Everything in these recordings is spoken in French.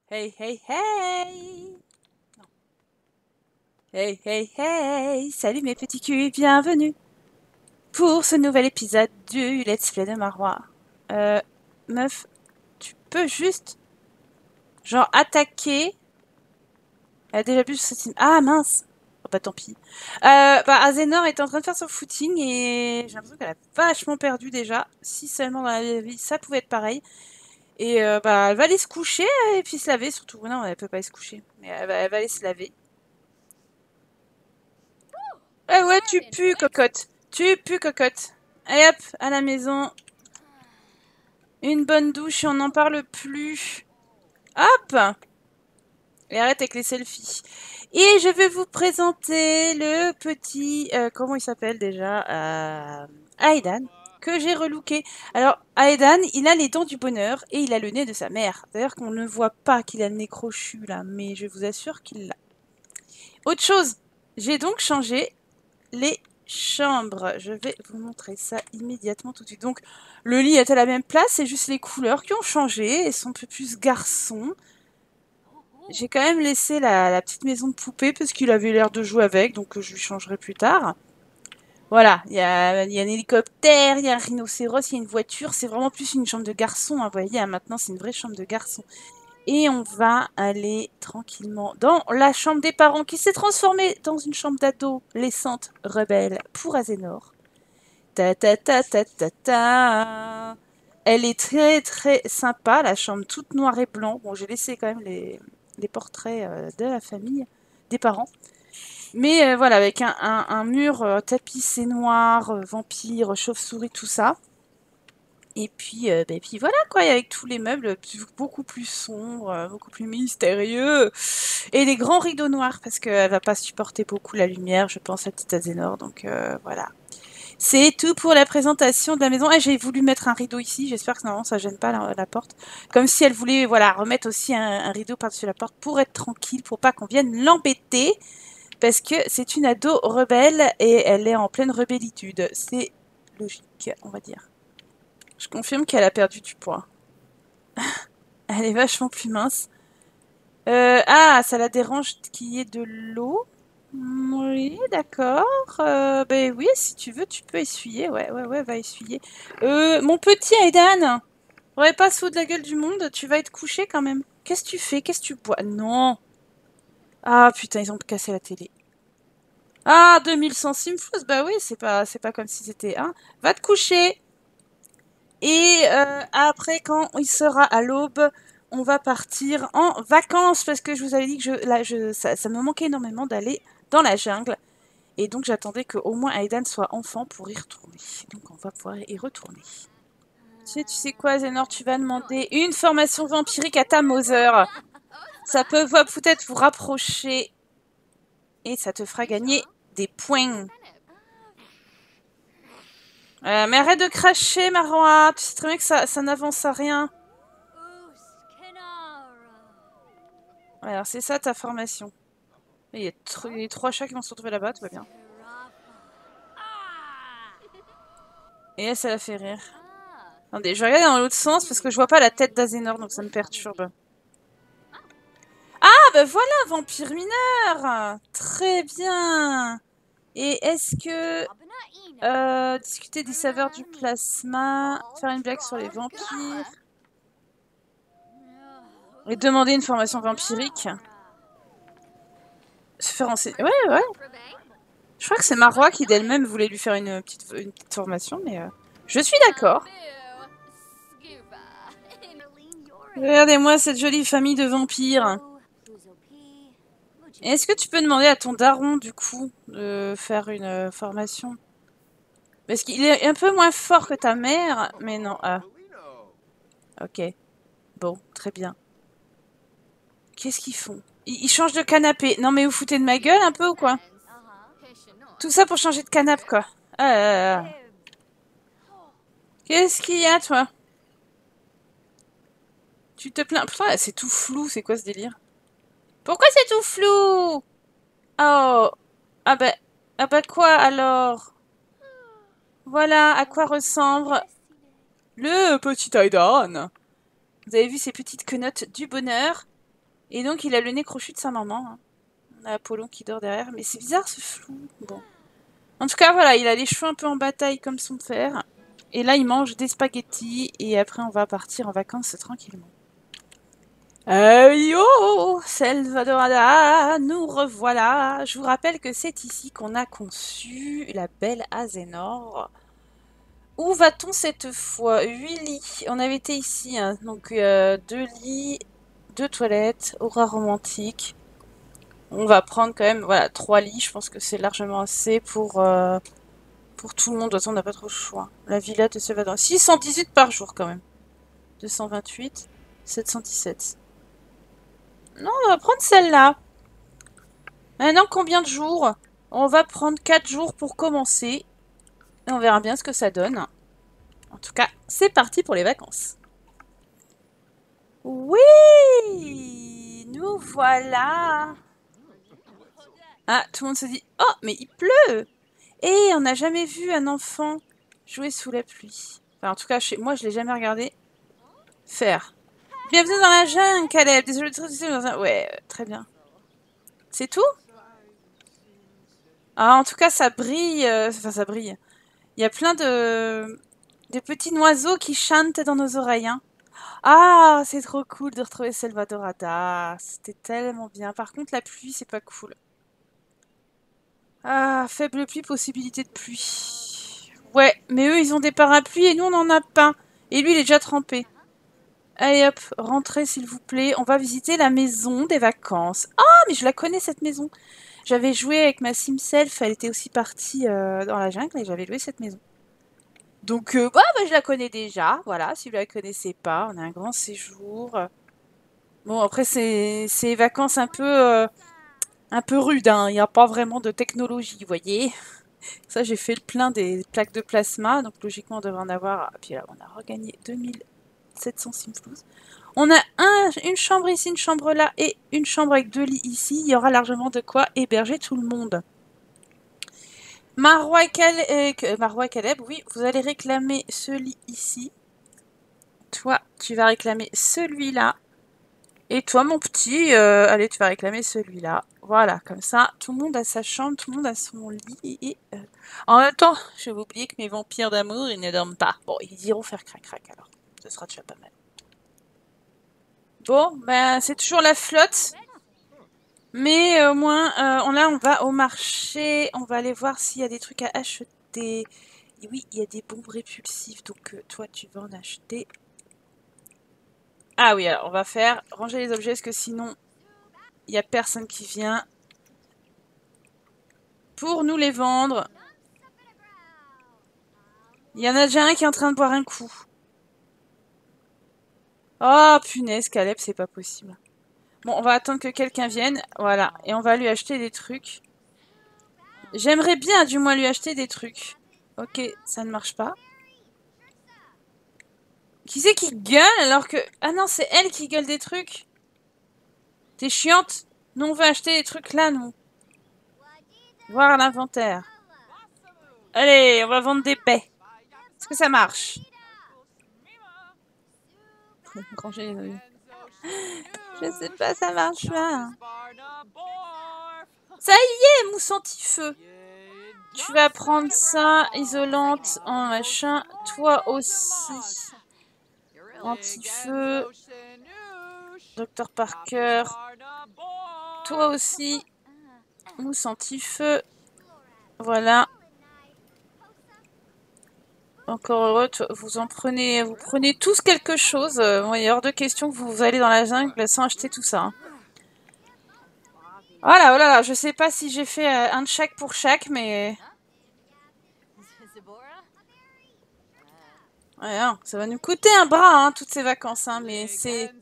Hey, hey, hey! Non. Hey, hey, hey! Salut mes petits culs et bienvenue pour ce nouvel épisode du Let's Play de Marois. Meuf, tu peux juste, genre, attaquer... Elle a déjà vu ce team. Ah, mince! Oh, bah, tant pis. Azénor est en train de faire son footing et j'ai l'impression qu'elle a vachement perdu déjà. Si seulement dans la vie, ça pouvait être pareil. Et elle va aller se coucher et puis se laver, surtout. Non, elle peut pas aller se coucher, mais elle va aller se laver. Ah ouais, tu pues, cocotte. Tu pues, cocotte. Allez hop, à la maison. Une bonne douche et on n'en parle plus. Hop! Et arrête avec les selfies. Et je vais vous présenter le petit... comment il s'appelle déjà Aedan, que j'ai relooké. Alors, Aedan, il a les dents du bonheur et il a le nez de sa mère. D'ailleurs qu'on ne voit pas qu'il a le nez crochu, là, mais je vous assure qu'il l'a. Autre chose, j'ai donc changé les chambres. Je vais vous montrer ça immédiatement tout de suite. Donc, le lit est à la même place, c'est juste les couleurs qui ont changé et sont un peu plus garçons. J'ai quand même laissé la petite maison de poupée parce qu'il avait l'air de jouer avec, donc je lui changerai plus tard. Voilà, il y a un hélicoptère, il y a un rhinocéros, il y a une voiture. C'est vraiment plus une chambre de garçon, hein, vous voyez, hein, maintenant c'est une vraie chambre de garçon. Et on va aller tranquillement dans la chambre des parents qui s'est transformée dans une chambre d'ado laissante rebelle pour Azénor. Ta ta ta ta ta ta. Elle est très très sympa, la chambre toute noire et blanc. Bon, j'ai laissé quand même les portraits de la famille, des parents. Mais voilà, avec un mur tapissé noir, vampire, chauve-souris, tout ça. Et puis voilà quoi, avec tous les meubles beaucoup plus sombres, beaucoup plus mystérieux. Et des grands rideaux noirs parce qu'elle va pas supporter beaucoup la lumière, je pense, à petite Azénor. Donc voilà. C'est tout pour la présentation de la maison. Ah, j'ai voulu mettre un rideau ici, j'espère que normalement ça gêne pas la porte. Comme si elle voulait voilà, remettre aussi un rideau par-dessus la porte pour être tranquille, pour pas qu'on vienne l'embêter. Parce que c'est une ado rebelle et elle est en pleine rebellitude. C'est logique, on va dire. Je confirme qu'elle a perdu du poids. Elle est vachement plus mince. Ça la dérange qu'il y ait de l'eau. Oui, d'accord. Ben oui, si tu veux, tu peux essuyer. Ouais, va essuyer. Mon petit Aidan, ouais, pas sous de la gueule du monde, tu vas être couché quand même. Qu'est-ce que tu fais? Qu'est-ce que tu bois? Non. Ah putain, ils ont cassé la télé. Ah, 2100 Simfous, bah oui, c'est pas comme si c'était un. Va te coucher. Et après, quand il sera à l'aube, on va partir en vacances parce que je vous avais dit que ça me manquait énormément d'aller dans la jungle. Et donc j'attendais qu'au moins Aidan soit enfant pour y retourner. Donc on va pouvoir y retourner. Tu sais quoi, Zénor, tu vas demander une formation vampirique à ta Mother. Ça peut peut-être vous rapprocher et ça te fera gagner des points. Mais arrête de cracher, Marois. Tu sais très bien que ça n'avance à rien. Alors c'est ça ta formation. Il y a les 3 chats qui vont se retrouver là-bas, tout va bien. Et elle, ça la fait rire. Attendez, je vais regarder dans l'autre sens parce que je vois pas la tête d'Azénor, donc ça me perturbe. Ah, ben voilà, vampire mineur! Très bien! Et est-ce que... discuter des saveurs du plasma, faire une blague sur les vampires... Et demander une formation vampirique. Se faire enseigner... Ouais. Je crois que c'est Marois qui d'elle-même voulait lui faire une petite formation, mais... Je suis d'accord. Regardez-moi cette jolie famille de vampires. Est-ce que tu peux demander à ton daron, du coup, de faire une formation? Parce qu'il est un peu moins fort que ta mère, mais non. Ah, ok. Bon, très bien. Qu'est-ce qu'ils font? Ils changent de canapé. Non, mais vous foutez de ma gueule un peu ou quoi? Tout ça pour changer de canapé, quoi. Ah. Qu'est-ce qu'il y a, toi? Tu te plains? Putain, c'est tout flou, c'est quoi ce délire? Pourquoi c'est tout flou? Oh. Ah bah quoi alors? Voilà à quoi ressemble le petit Aidan. Vous avez vu ces petites quenottes du bonheur? Et donc, il a le nez crochu de sa maman. Hein. On a Apollon qui dort derrière. Mais c'est bizarre, ce flou. Bon. En tout cas, voilà, il a les cheveux un peu en bataille comme son père. Et là, il mange des spaghettis. Et après, on va partir en vacances tranquillement. Yo, Selvadorada, nous revoilà. Je vous rappelle que c'est ici qu'on a conçu la belle Azénor. Où va-t-on cette fois? 8 lits. On avait été ici, hein. Donc 2 lits, 2 toilettes, aura romantique. On va prendre quand même, voilà, 3 lits. Je pense que c'est largement assez pour tout le monde. De toute façon, on n'a pas trop le choix. La villa de Selvador. 618 par jour quand même. 228, 717. Non, on va prendre celle-là. Maintenant, combien de jours? On va prendre 4 jours pour commencer. Et on verra bien ce que ça donne. En tout cas, c'est parti pour les vacances. Oui! Nous voilà! Ah, tout le monde se dit « Oh, mais il pleut! » Et on n'a jamais vu un enfant jouer sous la pluie. Enfin, en tout cas, chez moi, je l'ai jamais regardé faire. Bienvenue dans la jungle, Caleb. Désolé de te dans un... Ouais, très bien. C'est tout? Ah, en tout cas, ça brille. Enfin, ça brille. Il y a plein de petits oiseaux qui chantent dans nos oreilles. Hein. Ah, c'est trop cool de retrouver Selvadorada. C'était tellement bien. Par contre, la pluie, c'est pas cool. Ah, faible pluie, possibilité de pluie. Ouais, mais eux, ils ont des parapluies et nous, on n'en a pas. Et lui, il est déjà trempé. Allez hop, rentrez s'il vous plaît. On va visiter la maison des vacances. Ah, mais je la connais cette maison. J'avais joué avec ma Simself. Elle était aussi partie dans la jungle et j'avais loué cette maison. Donc, bah, je la connais déjà. Voilà, si vous la connaissez pas, on a un grand séjour. Bon, après, c'est vacances un peu rudes. Hein. Il n'y a pas vraiment de technologie, vous voyez. Ça, j'ai fait le plein des plaques de plasma. Donc, logiquement, on devrait en avoir. Ah, puis là, on a regagné 2700 simflouz. On a une chambre ici, une chambre là et une chambre avec 2 lits ici. Il y aura largement de quoi héberger tout le monde. Marois et Caleb, oui, vous allez réclamer ce lit ici. Toi, tu vas réclamer celui-là. Et toi, mon petit, allez, tu vas réclamer celui-là. Voilà, comme ça, tout le monde a sa chambre, tout le monde a son lit. Et, en même temps, je vais oublier que mes vampires d'amour, ils ne dorment pas. Bon, ils iront faire crac-crac alors. Ce sera déjà pas mal. Bon, ben, c'est toujours la flotte. Mais au moins, là, on va au marché. On va aller voir s'il y a des trucs à acheter. Et oui, il y a des bombes répulsives. Donc, toi, tu vas en acheter. Ah oui, alors, on va faire ranger les objets. Parce que sinon, il n'y a personne qui vient pour nous les vendre. Il y en a déjà un qui est en train de boire un coup. Oh, punaise, Caleb, c'est pas possible. Bon, on va attendre que quelqu'un vienne. Voilà. Et on va lui acheter des trucs. J'aimerais bien, du moins, lui acheter des trucs. Ok, ça ne marche pas. Qui c'est qui gueule alors que... Ah non, c'est elle qui gueule des trucs. T'es chiante. Nous, on veut acheter des trucs là, nous. Voir l'inventaire. Allez, on va vendre des baies. Est-ce que ça marche? Ranger les oeufs. Je sais pas, ça marche pas. Ça y est, mousse anti-feu. Tu vas prendre ça, isolante, en machin. Toi aussi. Anti-feu. Dr Parker. Toi aussi. Mousse anti-feu. Voilà. Encore heureux, vous prenez tous quelque chose. Bon, il est hors de question que vous allez dans la jungle sans acheter tout ça. Hein. Voilà, oh là là, je sais pas si j'ai fait un de chaque pour chaque, mais... Ouais, hein, ça va nous coûter un bras, hein, toutes ces vacances, hein, mais c'est...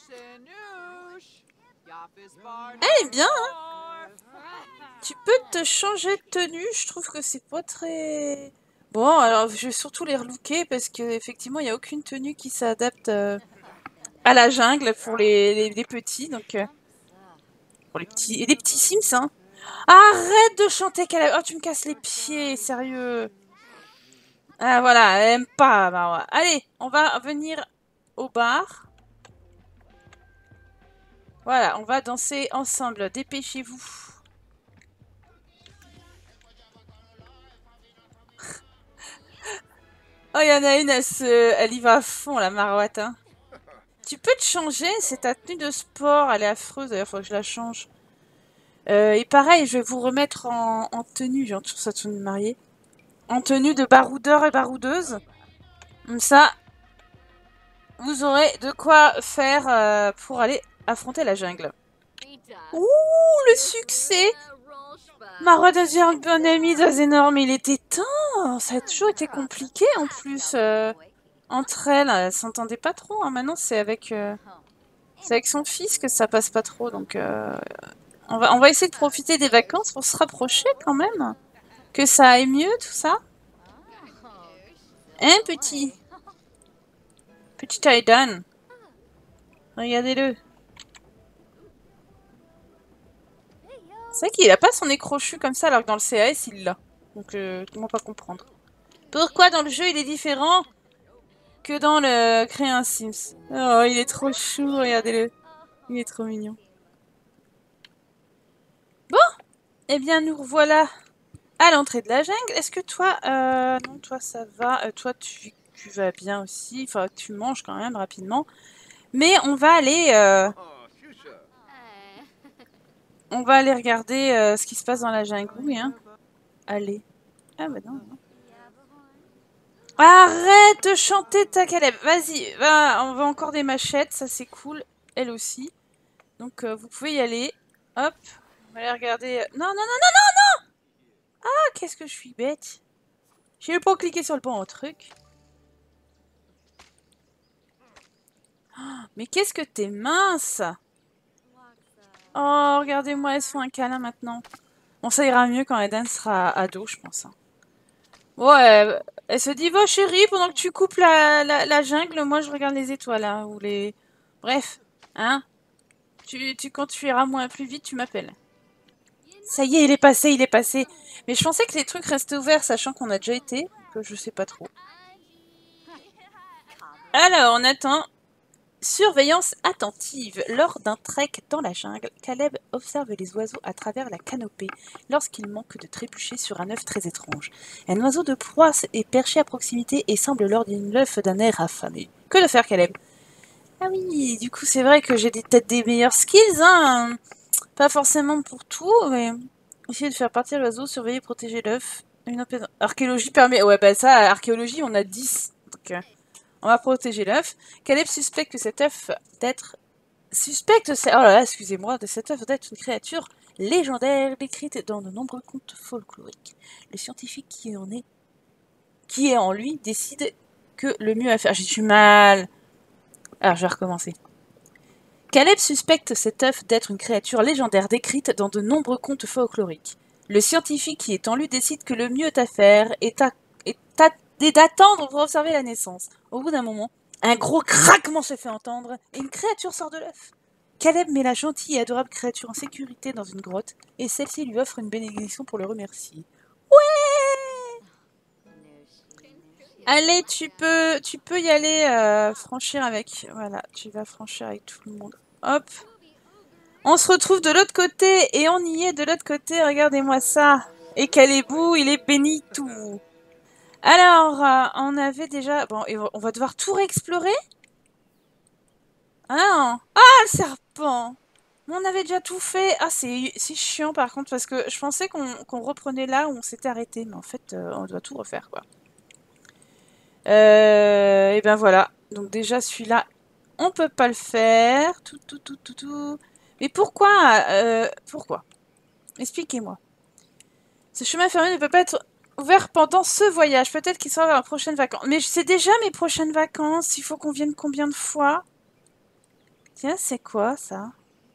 Elle est bien, hein. Tu peux te changer de tenue, je trouve que c'est pas très... Bon, alors je vais surtout les relooker parce qu'effectivement, il n'y a aucune tenue qui s'adapte à la jungle pour les petits, donc... pour les petits... Et les petits Sims, hein. Arrête de chanter, Caleb. Oh, tu me casses les pieds, sérieux. Ah, voilà, elle aime pas, Marwa. Allez, on va venir au bar. Voilà, on va danser ensemble. Dépêchez-vous. Oh, il y en a une, elle y va à fond, la marouette. Hein. Tu peux te changer, c'est ta tenue de sport. Elle est affreuse, d'ailleurs, faut que je la change. Et pareil, je vais vous remettre en tenue, genre sur sa tenue de mariée. En tenue de baroudeur et baroudeuse. Comme ça, vous aurez de quoi faire pour aller affronter la jungle. Ouh, le succès! Marouette a dit un bon ami d'Azénor, mais il était temps! Ça a toujours été compliqué en plus. Entre elles, elles s'entendaient pas trop. Hein. Maintenant, c'est avec son fils que ça passe pas trop. Donc, on va essayer de profiter des vacances pour se rapprocher quand même. Que ça aille mieux, tout ça. Hein, petit? Petit Aidan. Regardez-le. C'est vrai qu'il a pas son nez crochu comme ça, alors que dans le CAS, il l'a. Donc, comment pas comprendre. Pourquoi dans le jeu, il est différent que dans le Créer un Sims? Oh, il est trop chou, regardez-le. Il est trop mignon. Bon, eh bien, nous revoilà à l'entrée de la jungle. Est-ce que toi... non, toi, ça va. Toi, tu vas bien aussi. Enfin, tu manges quand même rapidement. Mais on va aller... on va aller regarder ce qui se passe dans la jungle. Oui, hein. Allez. Ah, bah non, non. Arrête de chanter ta Caleb. Vas-y, va, on va encore des machettes. Ça, c'est cool. Elle aussi. Donc, vous pouvez y aller. Hop. On va aller regarder... Non, non, non, non, non, non. Ah, qu'est-ce que je suis bête. J'ai pas cliqué sur le bon truc. Mais qu'est-ce que t'es mince! Oh, regardez-moi, elles se font un câlin maintenant. Bon, ça ira mieux quand Eden sera ado, je pense. Hein. Ouais, elle se dit, va chérie, pendant que tu coupes la jungle, moi je regarde les étoiles, hein, ou les... Bref, hein. Quand tu iras moins plus vite, tu m'appelles. Ça y est, il est passé, il est passé. Mais je pensais que les trucs restaient ouverts, sachant qu'on a déjà été, que je sais pas trop. Alors, on attend. Surveillance attentive. Lors d'un trek dans la jungle, Caleb observe les oiseaux à travers la canopée lorsqu'il manque de trébucher sur un œuf très étrange. Un oiseau de proie est perché à proximité et semble lors d'une l'œuf d'un air affamé. Que de faire, Caleb? Ah oui, du coup, c'est vrai que j'ai peut-être des meilleurs skills, hein. Pas forcément pour tout, mais essayer de faire partir l'oiseau, surveiller, protéger l'œuf. Archéologie permet... Ouais, bah ça, archéologie, on a 10. Donc, on va protéger l'œuf. Caleb suspecte que cet œuf d'être... Oh là là, excusez-moi, de cet œuf d'être une créature légendaire décrite dans de nombreux contes folkloriques. Le scientifique qui est en lui décide que le mieux à faire... J'ai du mal. Alors, je vais recommencer. Caleb suspecte cet œuf d'être une créature légendaire décrite dans de nombreux contes folkloriques. Le scientifique qui est en lui décide que le mieux à faire est d'attendre pour observer la naissance. Au bout d'un moment, un gros craquement se fait entendre et une créature sort de l'œuf. Caleb met la gentille et adorable créature en sécurité dans une grotte et celle-ci lui offre une bénédiction pour le remercier. Ouais! Allez, tu peux y aller franchir avec. Voilà, tu vas franchir avec tout le monde. Hop. On se retrouve de l'autre côté et on y est de l'autre côté. Regardez-moi ça. Et Calebou, il est béni tout. Alors, on avait déjà... Bon, on va devoir tout réexplorer. Ah non. Ah, le serpent. On avait déjà tout fait. Ah, c'est chiant par contre, parce que je pensais qu'on reprenait là où on s'était arrêté. Mais en fait, on doit tout refaire, quoi. Et ben voilà. Donc déjà, celui-là, on peut pas le faire. Tout. Mais pourquoi pourquoi? Expliquez-moi. Ce chemin fermé ne peut pas être ouvert pendant ce voyage. Peut-être qu'il sera dans les prochaines vacances. Mais c'est déjà mes prochaines vacances. Il faut qu'on vienne combien de fois? Tiens, c'est quoi ça?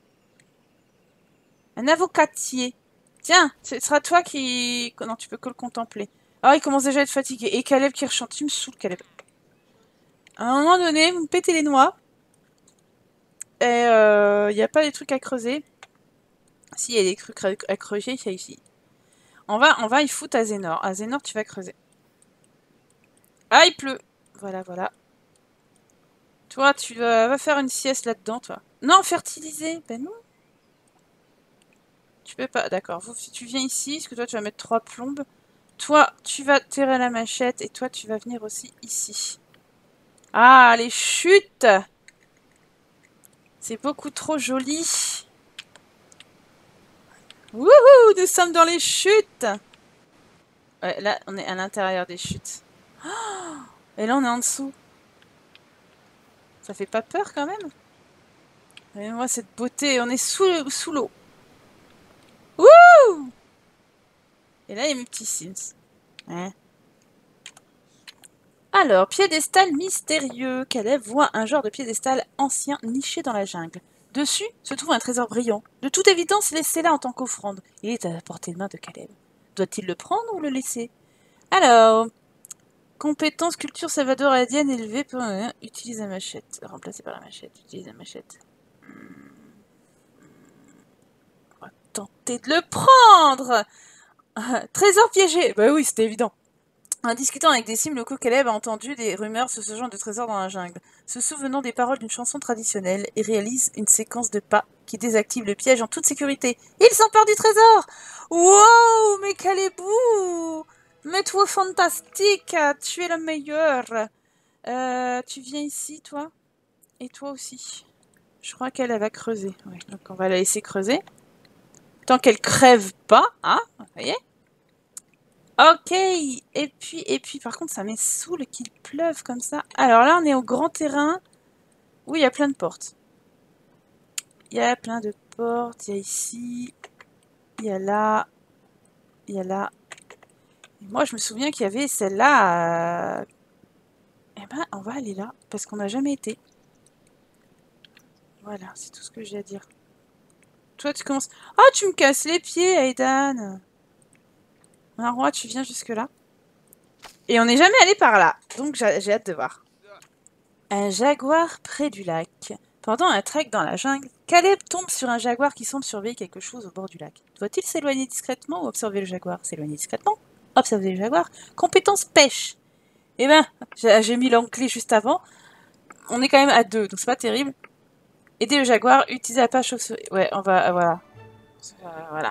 Un avocatier. Tiens, ce sera toi qui... Non, tu peux que le contempler. Ah, il commence déjà à être fatigué. Et Caleb qui rechante. Tu me saoules, Caleb. À un moment donné, vous me pétez les noix. Et il n'y a pas des trucs à creuser. Si, il y a des trucs à creuser, il y a ici. On va y foutre Azénor. Azénor, tu vas creuser. Ah, il pleut. Voilà. Toi, tu vas faire une sieste là-dedans, toi. Non, fertiliser. Ben non. Tu peux pas. D'accord. Si tu viens ici, est-ce que toi, tu vas mettre 3 plombes? Toi, tu vas terrer la machette. Et toi, tu vas venir aussi ici. Ah, les chutes! C'est beaucoup trop joli. Wouhou! Nous sommes dans les chutes! Ouais, là, on est à l'intérieur des chutes. Oh, et là, on est en dessous. Ça fait pas peur quand même? Et moi, cette beauté, on est sous l'eau. Wouh! Et là, il y a mes petits Sims. Hein? Alors, piédestal mystérieux. Caleb voit un genre de piédestal ancien niché dans la jungle. Dessus se trouve un trésor brillant. De toute évidence, laissé là en tant qu'offrande. Il est à la portée de main de Caleb. Doit-il le prendre ou le laisser? Alors, compétence culture salvadoradienne élevée pour... utilise la machette. Remplacé par la machette. Utilise la machette. On va tenter de le prendre. Trésor piégé. Bah oui, c'était évident. En discutant avec des Sims locaux, Caleb a entendu des rumeurs sur ce genre de trésor dans la jungle. Se souvenant des paroles d'une chanson traditionnelle, et réalise une séquence de pas qui désactive le piège en toute sécurité. Il s'empare du trésor! Wow, mais Calebou! Mais toi, fantastique! Tu es le meilleur! Tu viens ici, toi? Et toi aussi. Je crois qu'elle va creuser. Ouais, donc on va la laisser creuser. Tant qu'elle crève pas, hein? Vous voyez? Ok, et puis, par contre, ça me saoule qu'il pleuve comme ça. Alors là, on est au grand terrain où il y a plein de portes. Il y a plein de portes, il y a ici, il y a là, il y a là. Et moi, je me souviens qu'il y avait celle-là. Eh ben, on va aller là, parce qu'on n'a jamais été. Voilà, c'est tout ce que j'ai à dire. Toi, tu commences... Oh, tu me casses les pieds, Aidan! Marois, tu viens jusque-là. Et on n'est jamais allé par là, donc j'ai hâte de voir. Un jaguar près du lac. Pendant un trek dans la jungle, Caleb tombe sur un jaguar qui semble surveiller quelque chose au bord du lac. Doit-il s'éloigner discrètement ou observer le jaguar? S'éloigner discrètement. Observer le jaguar. Compétence pêche. Eh ben, j'ai mis l'anglais juste avant. On est quand même à 2, donc c'est pas terrible. Aider le jaguar, utiliser la pêche chauve-souris. Ouais, on va... voilà. Voilà.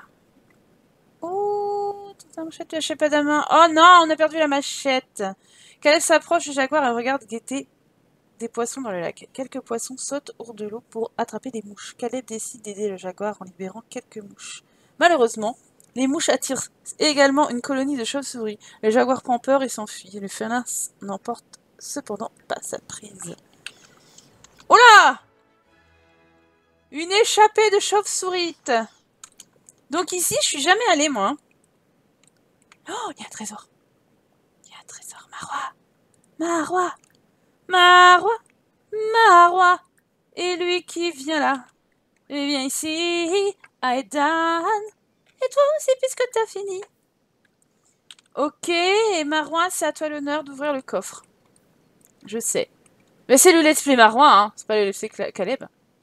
Oh, toute la machette, lâchez pas de la main. Oh non, on a perdu la machette. Caleb s'approche du jaguar et regarde guetter des poissons dans le lac. Quelques poissons sautent hors de l'eau pour attraper des mouches. Caleb décide d'aider le jaguar en libérant quelques mouches. Malheureusement, les mouches attirent également une colonie de chauves-souris. Le jaguar prend peur et s'enfuit. Le félin n'emporte cependant pas sa prise. Oh là! Une échappée de chauves-souris. Donc ici, je suis jamais allée, moi. Oh, il y a un trésor. Il y a un trésor. Marois. Marois. Marois. Marois. Et lui qui vient là. Et viens ici, Aidan. Et toi aussi, puisque t'as fini. Ok, et Marouin, c'est à toi l'honneur d'ouvrir le coffre. Je sais. Mais c'est le let's play Marouin, hein. C'est pas le let's play Caleb.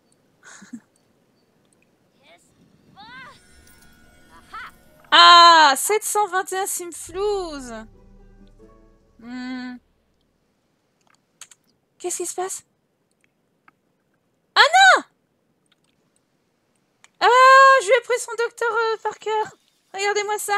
Ah, 721 Simflouz. Qu'est-ce qui se passe? Ah non! Ah, je lui ai pris son docteur Parker. Regardez-moi ça.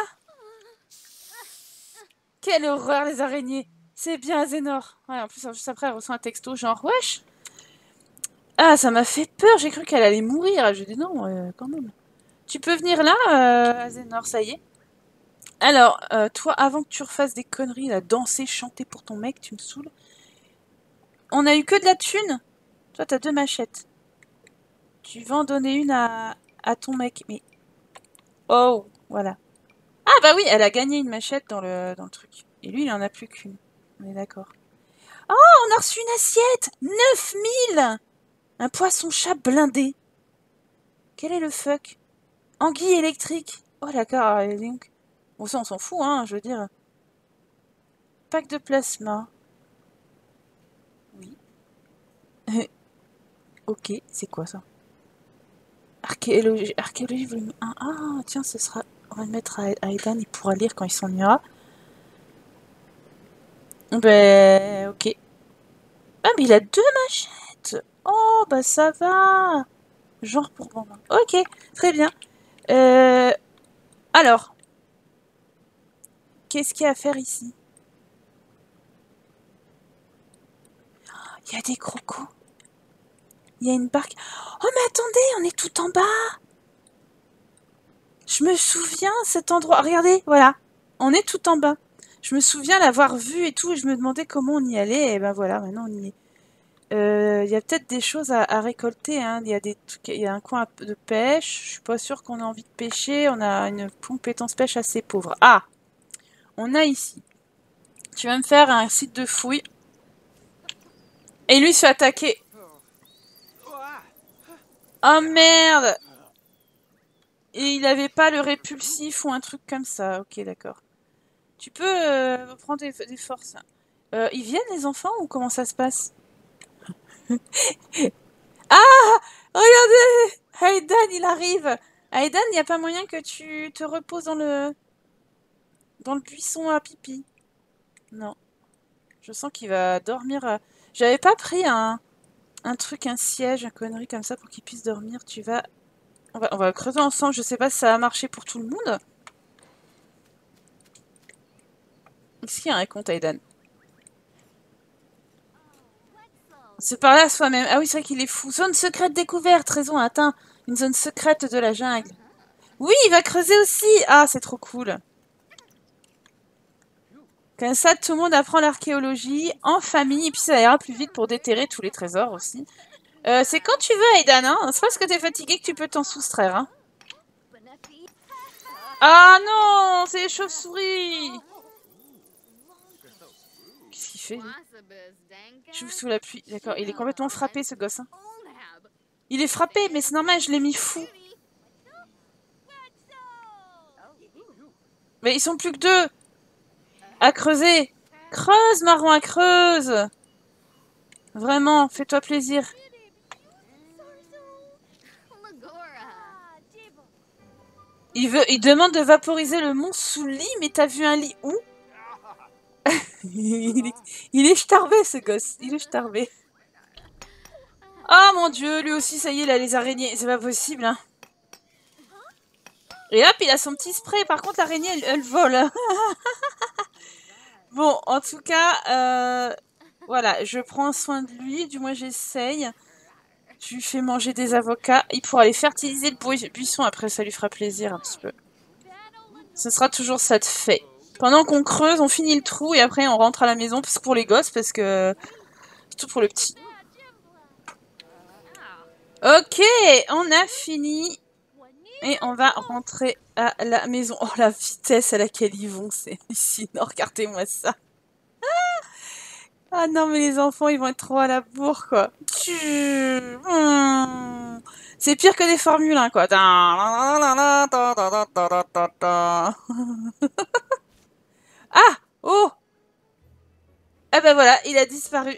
Quelle horreur, les araignées. C'est bien Azénor. Ouais, en plus, juste après, elle reçoit un texto genre, wesh. Ah, ça m'a fait peur. J'ai cru qu'elle allait mourir. Je dis non, quand même. Tu peux venir là, Azénor, ça y est. Alors, toi, avant que tu refasses des conneries, là, danser, chanter pour ton mec, tu me saoules. On a eu que de la thune. Toi, t'as 2 machettes. Tu vas en donner une à ton mec. Mais... Oh, voilà. Ah bah oui, elle a gagné une machette dans le truc. Et lui, il en a plus qu'une. On est d'accord. Oh, on a reçu une assiette 9000. Un poisson-chat blindé. Quel est le fuck? Anguille électrique. Oh d'accord, donc... Bon ça, on s'en fout, hein, je veux dire. Pack de plasma. Oui. Ok, c'est quoi ça? Archéologie volume 1. Ah, tiens, ce sera... On va le mettre à Aidan, il pourra lire quand il s'ennuiera. Ben, ok. Ah, mais il a 2 machettes. Oh, bah ça va. Genre pour bonbons. Ok, très bien. Alors, qu'est-ce qu'il y a à faire ici? Il y a des crocos. Il y a une barque. Oh mais attendez, on est tout en bas. Je me souviens cet endroit. Regardez, voilà. On est tout en bas. Je me souviens l'avoir vu et tout, et je me demandais comment on y allait. Et ben voilà, maintenant on y est. Il y a peut-être des choses à récolter, hein. Il y a un coin de pêche. Je suis pas sûre qu'on ait envie de pêcher. On a une compétence pêche assez pauvre. Ah, on a ici. Tu vas me faire un site de fouille. Et lui se fait attaquer. Oh merde! Et il avait pas le répulsif ou un truc comme ça. Ok, d'accord. Tu peux prendre des forces. Ils viennent les enfants ou comment ça se passe? Ah! Regardez! Hayden, il arrive! Hayden, il n'y a pas moyen que tu te reposes dans le buisson à pipi. Non. Je sens qu'il va dormir. J'avais pas pris un truc, un siège, un connerie comme ça pour qu'il puisse dormir. On va creuser ensemble. Je sais pas si ça va marcher pour tout le monde. Est-ce qu'il y a un compte, Hayden? Se parler à soi-même. Ah oui, c'est vrai qu'il est fou. Zone secrète découverte. Raison, atteint. Une zone secrète de la jungle. Oui, il va creuser aussi. Ah, c'est trop cool. Comme ça, tout le monde apprend l'archéologie en famille. Et puis ça ira plus vite pour déterrer tous les trésors aussi. C'est quand tu veux, Aidan. Hein, c'est parce que t'es fatigué que tu peux t'en soustraire. Hein. Ah non, c'est les chauves-souris. Qu'est-ce qu'il fait, lui? Je vous sous la pluie. D'accord, il est complètement frappé, ce gosse. Hein. Il est frappé, mais c'est normal, je l'ai mis fou. Mais ils sont plus que deux. À creuser. Creuse, marron, à creuse. Vraiment, fais-toi plaisir. Il demande de vaporiser le monstre sous le lit, mais t'as vu un lit où? il est starbé, ce gosse. Il est starbé. Oh mon dieu, lui aussi, ça y est, il a les araignées. C'est pas possible, hein. Et hop, il a son petit spray. Par contre, l'araignée, elle vole. Bon, en tout cas, voilà, je prends soin de lui. Du moins, j'essaye. Je lui fais manger des avocats. Il pourra aller fertiliser le buisson. Après, ça lui fera plaisir un petit peu. Ce sera toujours ça de fait. Pendant qu'on creuse, on finit le trou et après, on rentre à la maison. Parce que pour les gosses, parce que... Surtout pour le petit. Ok, on a fini. Et on va rentrer à la maison. Oh, la vitesse à laquelle ils vont, c'est hallucinant. Regardez-moi ça. Ah non, mais les enfants, ils vont être trop à la bourre, quoi. C'est pire que des Formule 1, quoi. Ah! Oh! Ah ben voilà, il a disparu.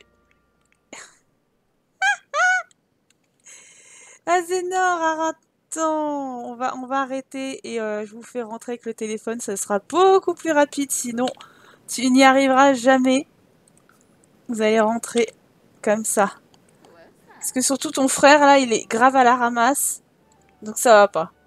Azénor, attends, on va arrêter et je vous fais rentrer avec le téléphone, ça sera beaucoup plus rapide, sinon tu n'y arriveras jamais. Vous allez rentrer comme ça. Parce que surtout ton frère, là, il est grave à la ramasse, donc ça va pas.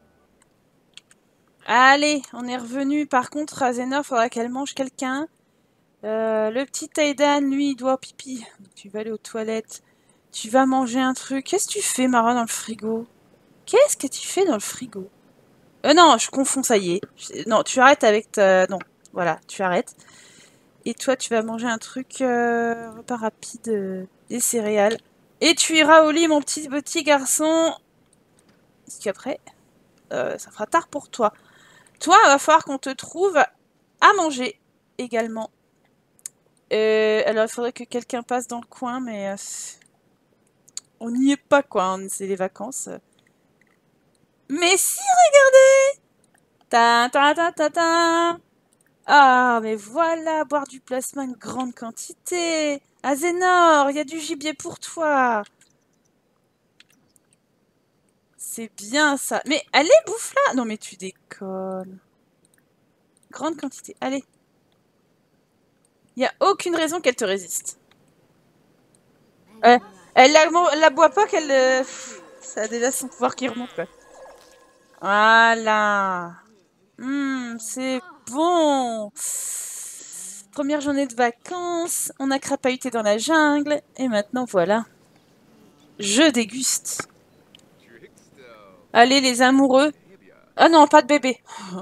Allez, on est revenu. Par contre, Azénor, faudra qu'elle mange quelqu'un. Le petit Aidan, lui, il doit pipi. Tu vas aller aux toilettes. Tu vas manger un truc. Qu'est-ce que tu fais, Mara, dans le frigo? Qu'est-ce que tu fais dans le frigo? Non, je confonds, ça y est. Non, tu arrêtes avec ta... Non, voilà, tu arrêtes. Et toi, tu vas manger un truc repas rapide, des céréales. Et tu iras au lit, mon petit garçon. Parce qu'après, ça fera tard pour toi. Toi, il va falloir qu'on te trouve à manger également. Alors, il faudrait que quelqu'un passe dans le coin, mais on n'y est pas, quoi. Hein, c'est les vacances. Mais si, regardez! Ta ta ta ta ta! Ah, mais voilà, boire du plasma une grande quantité. Azénor, il y a du gibier pour toi. C'est bien ça. Mais allez, bouffe-la. Non, mais tu déconnes. Grande quantité. Allez. Il n'y a aucune raison qu'elle te résiste. Elle la boit pas qu'elle... Ça a déjà son pouvoir qui remonte, quoi. Voilà. C'est bon. Première journée de vacances. On a crapahuté dans la jungle. Et maintenant, voilà. Je déguste. Allez, les amoureux. Ah non, pas de bébé.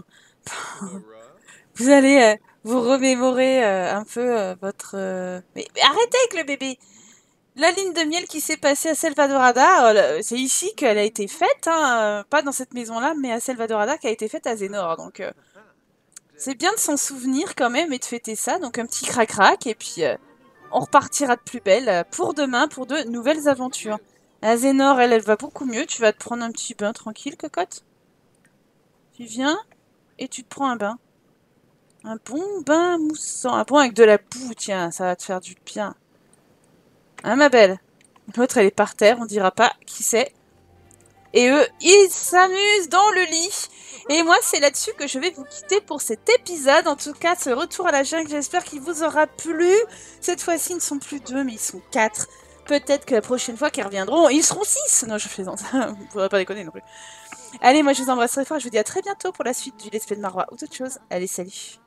Vous allez vous remémorer un peu votre... Mais arrêtez avec le bébé. La ligne de miel qui s'est passée à Selvadorada, c'est ici qu'elle a été faite, hein, pas dans cette maison-là, mais à Selvadorada qui a été faite à Zénor. Donc c'est bien de s'en souvenir quand même et de fêter ça. Donc un petit crac-crac et puis on repartira de plus belle pour demain, pour de nouvelles aventures. À Zénor, elle va beaucoup mieux. Tu vas te prendre un petit bain tranquille, cocotte. Tu viens et tu te prends un bain. Un bon bain moussant. Un bon avec de la boue, tiens, ça va te faire du bien. Hein, ma belle? L'autre, elle est par terre, on dira pas qui c'est. Et eux, ils s'amusent dans le lit. Et moi, c'est là-dessus que je vais vous quitter pour cet épisode. En tout cas, ce retour à la jungle, j'espère qu'il vous aura plu. Cette fois-ci, ils ne sont plus 2, mais ils sont 4. Peut-être que la prochaine fois qu'ils reviendront, ils seront 6. Non, je plaisante. Vous faudrait pas déconner non plus. Allez, moi, je vous embrasse très fort. Je vous dis à très bientôt pour la suite du Let's Play de Marwa ou d'autres choses. Allez, salut.